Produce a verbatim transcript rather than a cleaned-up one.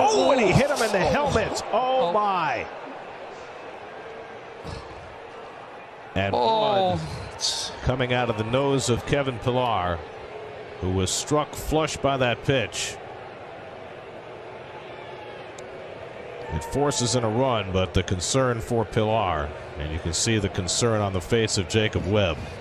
Oh, and he hit him in the helmet. Oh, my. And blood coming out of the nose of Kevin Pillar, who was struck flush by that pitch. It forces in a run, but the concern for Pillar, and you can see the concern on the face of Jacob Webb.